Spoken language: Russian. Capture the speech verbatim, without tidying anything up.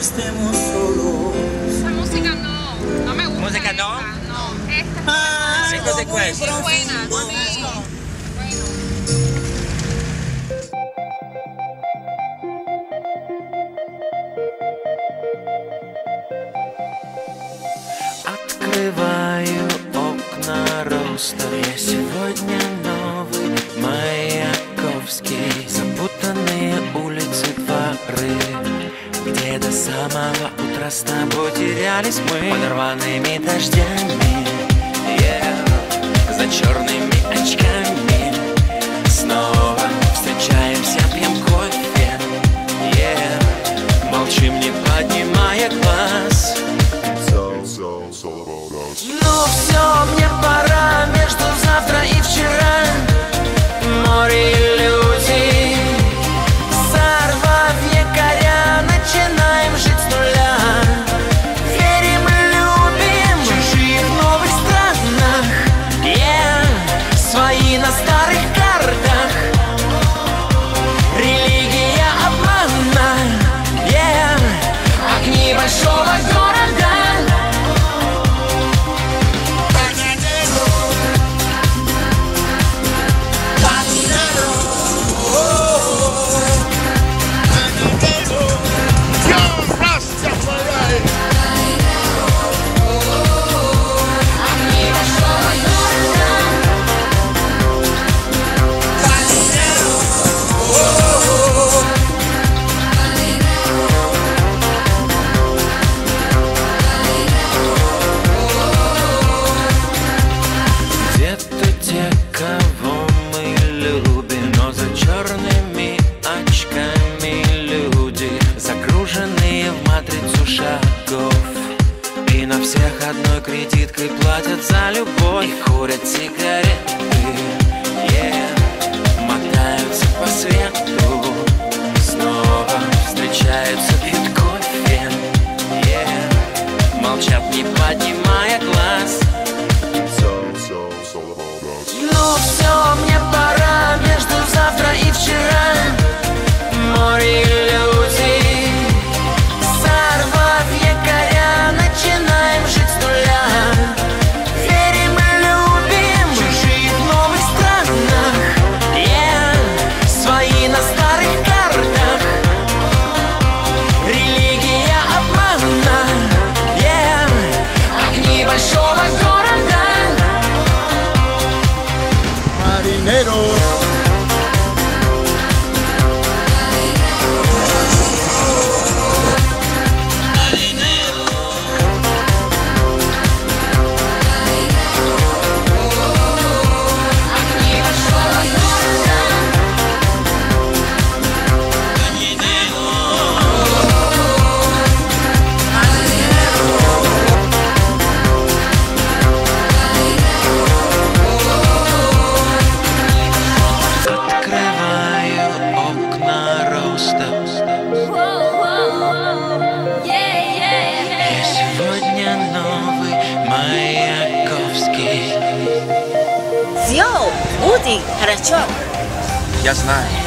estemos solos. Esa música no, no me gusta. ¿Música no? Esa, no, esta Sí, no sé cuál es. es buena, sí. Bueno. Открываю окна роста. Я сегодня новый Маяковский. Запутанные улицы, дворы, где до самого утра с тобой терялись мы. Под рваными дождями, yeah, за черными очками. Снова встречаемся, пьем кофе, yeah, молчим, не поднимая глаз. Ну все, мне пора, между завтра и вчера море иллюзий. Сорвав якоря, начинаем жить с нуля. Верим и любим чужие в новых странах, yeah, свои на старых картах. Религия обмана, yeah, огни большого города. И на всех одной кредиткой платят за любовь. И курят сигареты, yeah, мотаются по свету. Снова встречаются, пьют кофе, yeah, молчат, не поднимая глаз. Ну все, мне пора, между завтра и вчера море иллюзий. Сорвав якоря, начинаем жить с нуля. Верим и любим чужие в новых странах, yeah, свои на старых картах. Религия обмана, yeah, огни большого города. Marinero. Йоу, Уди, хорошо. Я знаю.